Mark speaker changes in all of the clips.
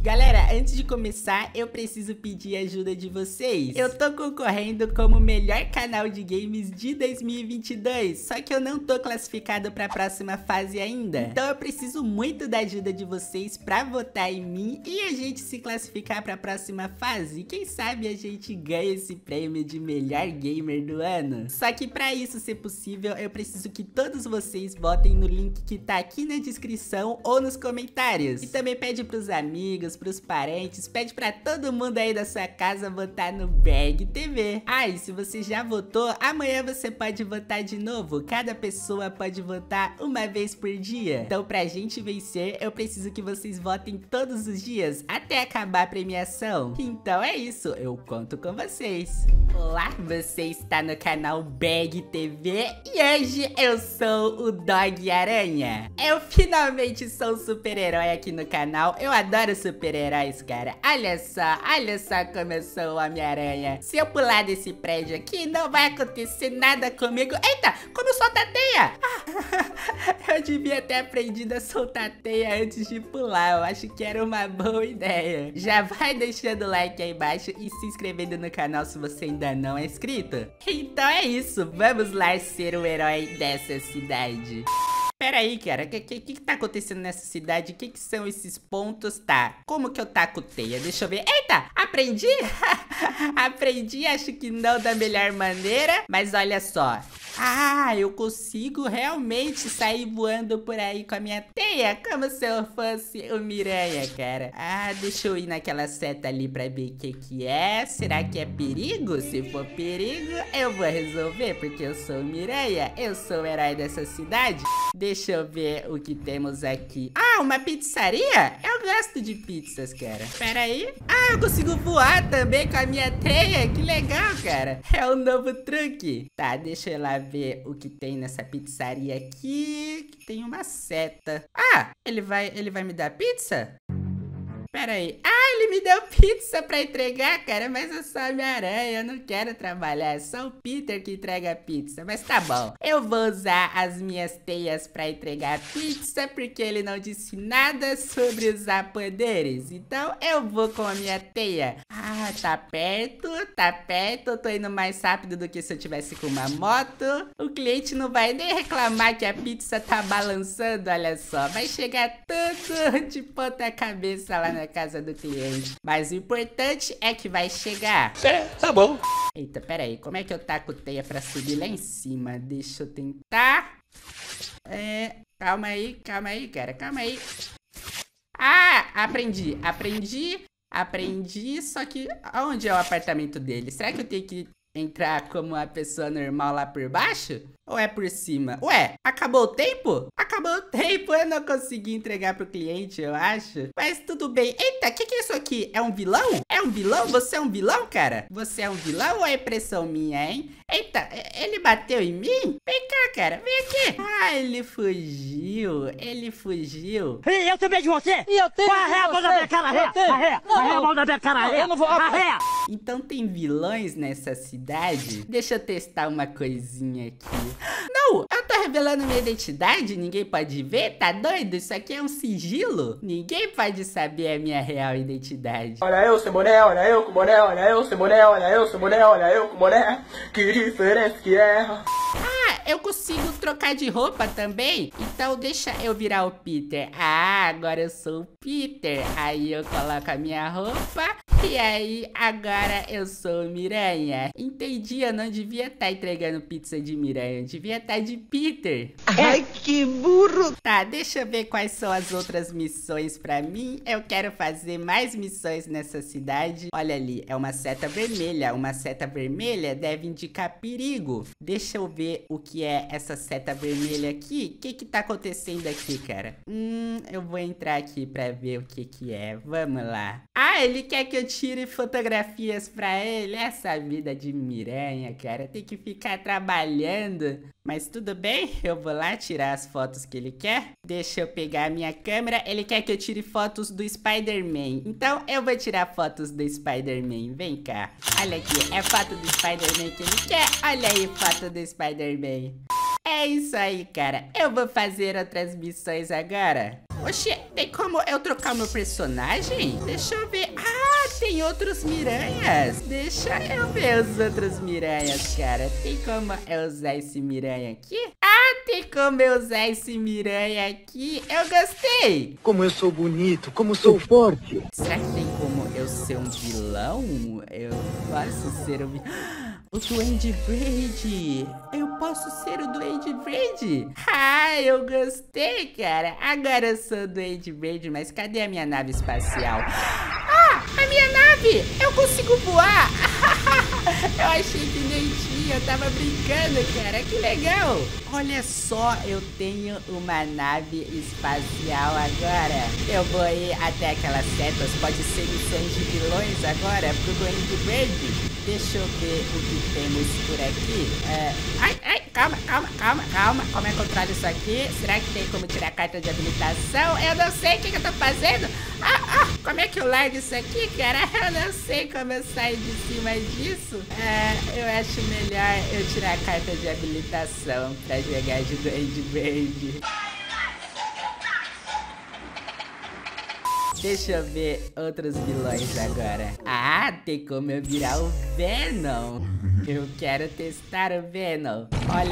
Speaker 1: Galera, antes de começar, eu preciso pedir a ajuda de vocês. Eu tô concorrendo como o melhor canal de games de 2022, só que eu não tô classificado pra próxima fase ainda. Então eu preciso muito da ajuda de vocês pra votar em mim e a gente se classificar pra próxima fase. Quem sabe a gente ganha esse prêmio de melhor gamer do ano. Só que pra isso ser possível, eu preciso que todos vocês votem no link que tá aqui na descrição ou nos comentários. E também pede pros amigos, pros parentes, pede pra todo mundo aí da sua casa votar no Berg TV. Ah, e se você já votou, amanhã você pode votar de novo. Cada pessoa pode votar uma vez por dia. Então pra gente vencer, eu preciso que vocês votem todos os dias, até acabar a premiação. Então é isso, eu conto com vocês. Olá, você está no canal Berg TV e hoje eu sou o Dog Aranha. Eu finalmente sou um super-herói aqui no canal, eu adoro super-heróis, cara. Olha só como eu sou o Homem-Aranha. Se eu pular desse prédio aqui, não vai acontecer nada comigo. Eita, como solta a teia? Eu devia ter aprendido a soltar a teia antes de pular, eu acho que era uma boa ideia. Já vai deixando o like aí embaixo e se inscrevendo no canal se você ainda não é inscrito. Então é isso, vamos lá ser o herói dessa cidade. Pera aí, cara, o que tá acontecendo nessa cidade? O que são esses pontos? Tá, como que eu taco teia? Deixa eu ver. Eita, aprendi? Aprendi, acho que não da melhor maneira, mas olha só. Ah, eu consigo realmente sair voando por aí com a minha teia, como se eu fosse o Miranha, cara. Ah, deixa eu ir naquela seta ali pra ver o que é. Será que é perigo? Se for perigo, eu vou resolver, porque eu sou o Miranha, eu sou o herói dessa cidade. Deixa eu ver o que temos aqui. Ah, uma pizzaria? Eu gosto de pizzas, cara. Pera aí. Ah, eu consigo voar também com a minha teia. Que legal, cara. É um novo truque. Tá, deixa eu lá ver o que tem nessa pizzaria aqui. Tem uma seta. Ah, ele vai me dar pizza? Pera aí. Ah, ele me deu pizza pra entregar, cara, mas eu sou Homem-Aranha, eu não quero trabalhar, é só o Peter que entrega pizza, mas tá bom. Eu vou usar as minhas teias pra entregar pizza, porque ele não disse nada sobre usar poderes, então eu vou com a minha teia. Ah, tá perto, eu tô indo mais rápido do que se eu tivesse com uma moto. O cliente não vai nem reclamar que a pizza tá balançando, olha só, vai chegar tudo de ponta cabeça lá na casa do cliente. Mas o importante é que vai chegar.
Speaker 2: É, tá bom.
Speaker 1: Eita, pera aí, como é que eu taco teia pra subir lá em cima? Deixa eu tentar. Calma aí, cara, calma aí. Ah, aprendi, só que aonde é o apartamento dele? Será que eu tenho que entrar como uma pessoa normal lá por baixo? Ou é por cima? Ué, acabou o tempo? Acabou o tempo, eu não consegui entregar pro cliente, eu acho. Mas tudo bem. Eita, o que é isso aqui? É um vilão? É um vilão? Você é um vilão, cara? Você é um vilão ou é impressão minha, hein? Eita, ele bateu em mim? Vem cá, cara, vem aqui. Ah, ele fugiu.
Speaker 3: E eu também de você? E eu tenho. Arreia a mão da minha cara, arreia a mão da minha cara, arreia. Eu não vou, arreia.
Speaker 1: Então tem vilões nessa cidade? Deixa eu testar uma coisinha aqui. Não, eu tô revelando minha identidade, ninguém pode ver, tá doido? Isso aqui é um sigilo, ninguém pode saber a minha real identidade.
Speaker 2: Olha eu sem boné, olha eu com boné, olha eu sem boné, olha eu sem boné, olha eu com boné. Que diferença que é?
Speaker 1: Ah, eu consigo trocar de roupa também? Então deixa eu virar o Peter. Ah, agora eu sou o Peter. Aí eu coloco a minha roupa e aí agora eu sou o Miranha. Entendi, eu não devia estar entregando pizza de Miranha, eu devia estar de Peter.
Speaker 3: Ai, que burro.
Speaker 1: Tá, deixa eu ver quais são as outras missões pra mim. Eu quero fazer mais missões nessa cidade. Olha ali, é uma seta vermelha. Uma seta vermelha deve indicar perigo. Deixa eu ver o que é essa seta vermelha aqui. O que tá acontecendo aqui, cara? Eu vou entrar aqui pra ver o que é. Vamos lá. Ah, ele quer que eu tire fotografias pra ele. Essa vida de Miranha, cara. Tem que ficar trabalhando. Mas tudo bem, eu vou lá tirar as fotos que ele quer. Deixa eu pegar a minha câmera. Ele quer que eu tire fotos do Spider-Man. Então eu vou tirar fotos do Spider-Man. Vem cá. Olha aqui, é foto do Spider-Man que ele quer. Olha aí, foto do Spider-Man. É isso aí, cara. Eu vou fazer outras missões agora. Oxê, tem como eu trocar meu personagem? Deixa eu ver. Ah, tem outros miranhas. Deixa eu ver os outros miranhas, cara. Tem como eu usar esse miranha aqui? Ah, tem como eu usar esse miranha aqui? Eu gostei.
Speaker 4: Como eu sou bonito, como sou forte.
Speaker 1: Será que tem como eu ser um vilão? Eu posso ser um vilão. O Duende Verde! Eu posso ser o Duende Verde! Ah, eu gostei, cara! Agora eu sou o Duende Verde, mas cadê a minha nave espacial? Ah, a minha nave! Eu consigo voar! Eu achei que nem tinha, eu tava brincando, cara! Que legal! Olha só, eu tenho uma nave espacial agora. Eu vou ir até aquelas setas, pode ser missões de vilões agora pro Duende Verde. Deixa eu ver o que temos por aqui. Calma. Como é que eu trago isso aqui? Será que tem como tirar a carta de habilitação? Eu não sei o que eu tô fazendo. Como é que eu largo isso aqui, cara? Eu não sei como eu saio de cima disso. Eu acho melhor eu tirar a carta de habilitação pra jogar de Duende Verde. Deixa eu ver outros vilões agora. Ah, tem como eu virar o Venom. Eu quero testar o Venom.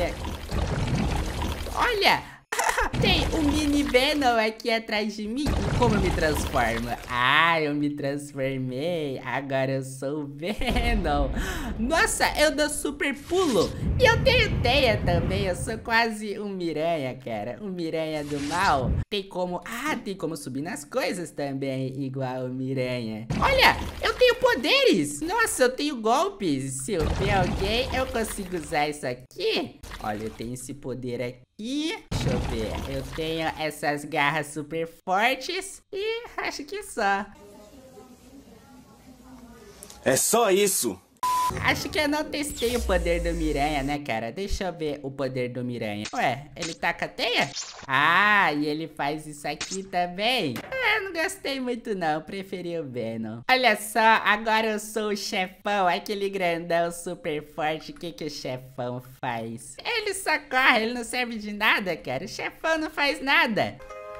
Speaker 1: Olha, tem um mini Venom aqui atrás de mim. E como eu me transformo? Ah, eu me transformei. Agora eu sou o Venom. Nossa, eu dou super pulo. E eu tenho teia também. Eu sou quase um miranha, cara. Um miranha do mal. Tem como... Ah, tem como subir nas coisas também, igual o miranha. Olha, eu tenho poderes. Nossa, eu tenho golpes. Se eu ver alguém, eu consigo usar isso aqui. Olha, eu tenho esse poder aqui. Deixa eu ver. Eu tenho essas garras super fortes. E acho que só.
Speaker 5: É só isso.
Speaker 1: Acho que eu não testei o poder do miranha, né, cara? Deixa eu ver o poder do miranha. Ué, ele taca teia? Ah, e ele faz isso aqui também? Não gostei muito não, preferi o Venom. Olha só, agora eu sou o chefão, aquele grandão super forte. O que o chefão faz? Ele só corre, ele não serve de nada, cara. O chefão não faz nada.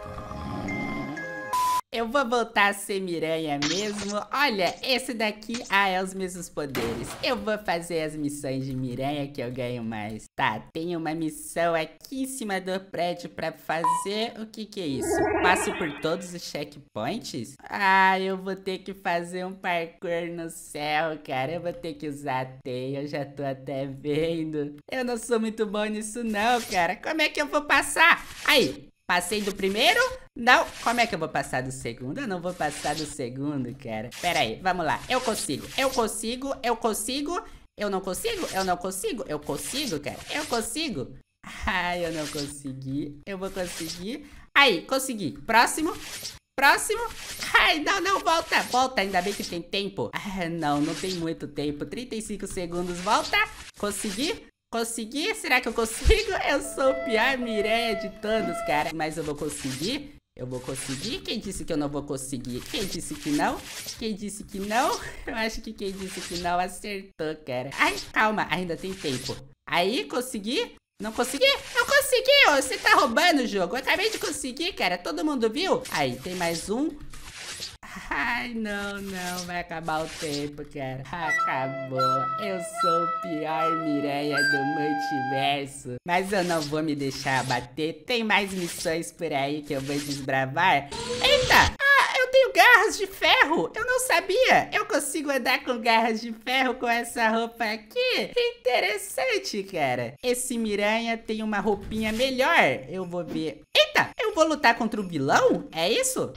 Speaker 1: Eu vou voltar a ser miranha mesmo. Olha, esse daqui, é os mesmos poderes. Eu vou fazer as missões de miranha que eu ganho mais. Tá, tem uma missão aqui em cima do prédio pra fazer. O que é isso? Passo por todos os checkpoints? Ah, eu vou ter que fazer um parkour no céu, cara. Eu vou ter que usar a teia, eu já tô até vendo. Eu não sou muito bom nisso não, cara. Como é que eu vou passar? Aí. Passei do primeiro? Não. Como é que eu vou passar do segundo? Eu não vou passar do segundo, cara. Pera aí, vamos lá. Eu consigo. Eu não consigo? Eu não consigo, cara. Eu consigo. Ai, eu não consegui. Eu vou conseguir. Aí, consegui. Próximo. Ai, não, volta. Ainda bem que tem tempo. Ah, não tem muito tempo. 35 segundos, volta. Consegui? Será que eu consigo? Eu sou o pior miranha de todos, cara. Mas eu vou conseguir? Quem disse que eu não vou conseguir? Quem disse que não? Eu acho que quem disse que não acertou, cara. Ai, calma, ainda tem tempo. Aí, consegui? Não consegui? Eu consegui! Você tá roubando o jogo. Eu acabei de conseguir, cara. Todo mundo viu? Aí, tem mais um. Ai, não, vai acabar o tempo, cara. Acabou. Eu sou o pior miranha do multiverso. Mas eu não vou me deixar abater. Tem mais missões por aí que eu vou desbravar. Eita! Eu tenho garras de ferro. Eu não sabia. Eu consigo andar com garras de ferro com essa roupa aqui. Interessante, cara. Esse miranha tem uma roupinha melhor. Eu vou ver. Eita! Eu vou lutar contra o vilão? É isso?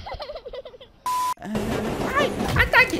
Speaker 1: Ai, ataque.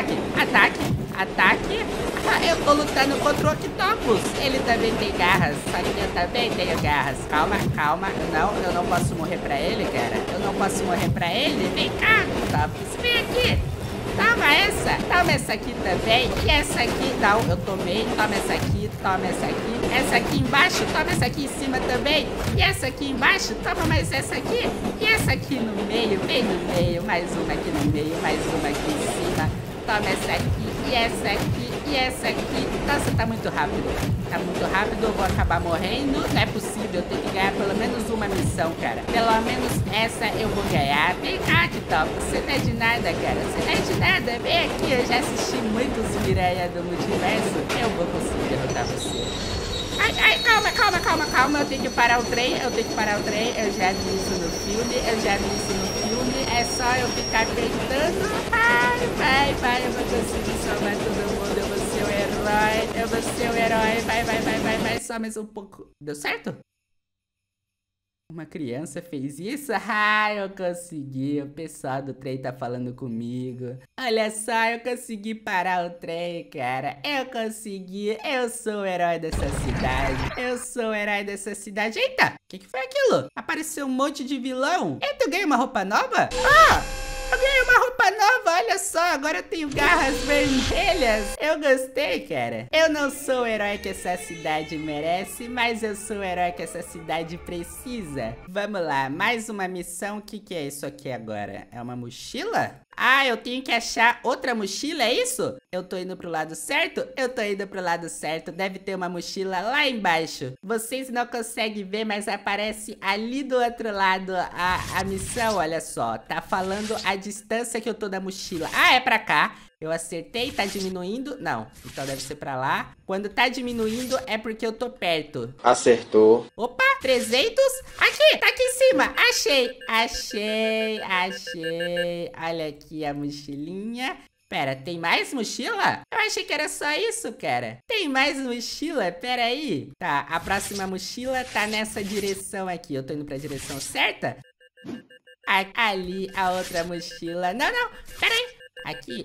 Speaker 1: Eu tô lutando contra o Octopus. Ele também tem garras, só que eu também tenho garras. Calma. Não, eu não posso morrer pra ele, cara. Vem cá, Octopus, vem aqui. Toma essa aqui também. E essa aqui, não, eu tomei. Toma essa aqui. Essa aqui embaixo, toma essa aqui em cima também. E essa aqui embaixo, toma mais essa aqui. E essa aqui no meio, bem no meio. Mais uma aqui no meio, mais uma aqui em cima. Toma essa aqui, e essa aqui, e E essa aqui, nossa, tá muito rápido. Tá muito rápido, eu vou acabar morrendo. Não é possível, eu tenho que ganhar pelo menos uma missão, cara. Pelo menos essa eu vou ganhar. Vem cá, TikTok, você não é de nada, cara. Você não é de nada, vem aqui. Eu já assisti muitos Miranha do Multiverso. Eu vou conseguir derrotar você. Ai, calma. Eu tenho que parar o trem, Eu já vi isso no filme, É só eu ficar tentando. Vai. Eu vou conseguir salvar todo mundo. Eu vou ser o herói. Vai. Só mais um pouco. Deu certo? Uma criança fez isso? Eu consegui. O pessoal do trem tá falando comigo. Olha só, eu consegui parar o trem, cara. Eu consegui. Eu sou o herói dessa cidade. Eita! O que foi aquilo? Apareceu um monte de vilão. Eita, eu ganhei uma roupa nova? Eu ganhei uma roupa nova, olha só, agora eu tenho garras vermelhas. Eu gostei, cara. Eu não sou o herói que essa cidade merece, mas eu sou o herói que essa cidade precisa. Vamos lá, mais uma missão. O que é isso aqui agora? É uma mochila? Eu tenho que achar outra mochila, é isso? Eu tô indo pro lado certo? Eu tô indo pro lado certo. Deve ter uma mochila lá embaixo. Vocês não conseguem ver, mas aparece ali do outro lado a missão, olha só. Tá falando a distância que eu tô da mochila. É pra cá. Eu acertei, tá diminuindo? Não, então deve ser pra lá. Quando tá diminuindo é porque eu tô perto.
Speaker 2: Acertou.
Speaker 1: Opa, 300. Aqui, tá aqui em cima. Achei. Olha aqui a mochilinha. Pera, tem mais mochila? Eu achei que era só isso, cara. Tem mais mochila? Pera aí. Tá, a próxima mochila tá nessa direção aqui. Eu tô indo pra direção certa? Ali, a outra mochila. Não, pera aí. Aqui.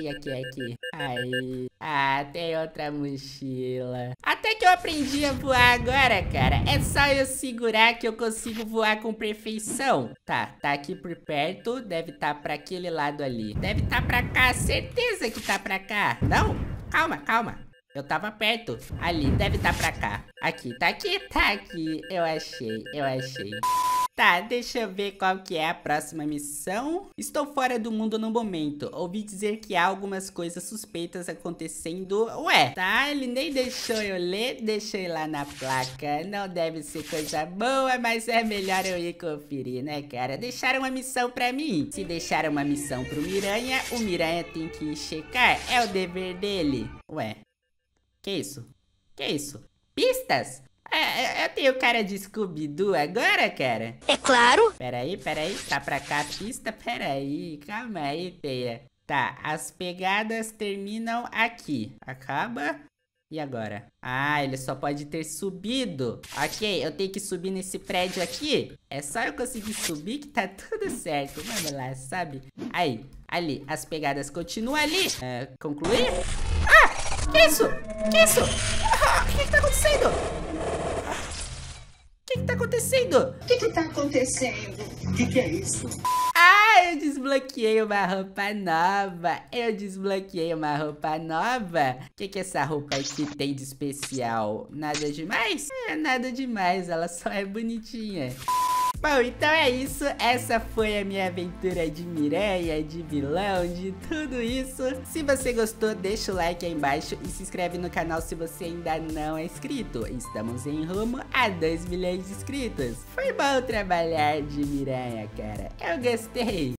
Speaker 1: Aí. Tem outra mochila. Até que eu aprendi a voar agora, cara. É só eu segurar que eu consigo voar com perfeição. Tá aqui por perto. Deve estar pra aquele lado ali. Deve estar pra cá. Certeza que tá pra cá. Não? Calma. Eu tava perto. Ali, deve estar pra cá. Aqui, tá aqui. Eu achei. Tá, deixa eu ver qual que é a próxima missão. Estou fora do mundo no momento. Ouvi dizer que há algumas coisas suspeitas acontecendo. Ué, tá, ele nem deixou eu ler. Deixa eu ir lá na placa. Não deve ser coisa boa, mas é melhor eu ir conferir, né, cara? Deixaram uma missão pra mim. Se deixaram uma missão pro Miranha, o Miranha tem que ir checar. É o dever dele. Ué, que isso? Pistas? Eu tenho cara de Scooby-Doo agora, cara?
Speaker 3: É claro.
Speaker 1: Peraí, tá pra cá a pista? Peraí, calma aí, Teia. Tá, as pegadas terminam aqui. Acaba. E agora? Ele só pode ter subido. Ok, eu tenho que subir nesse prédio aqui. É só eu conseguir subir que tá tudo certo. Vamos lá, sabe? Aí, ali, as pegadas continuam ali. Concluir? Que isso? O que tá acontecendo? O que tá acontecendo?
Speaker 4: O que é isso?
Speaker 1: Eu desbloqueei uma roupa nova. O que essa roupa aqui tem de especial? Nada demais? Nada demais, ela só é bonitinha. Bom, então é isso. Essa foi a minha aventura de Miranha, de vilão, de tudo isso. Se você gostou, deixa o like aí embaixo e se inscreve no canal se você ainda não é inscrito. Estamos em rumo a 2 milhões de inscritos. Foi bom trabalhar de Miranha, cara. Eu gostei.